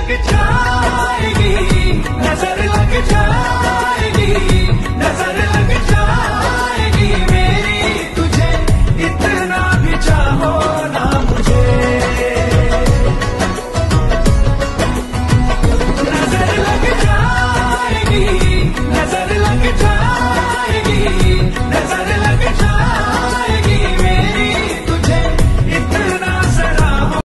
लग जाएगी, नजर लग जाएगी, नजर लग जाएगी मेरी तुझे, इतना भी चाहो ना मुझे। नजर लग जाएगी, नजर लग जाएगी, नजर लग जाएगी।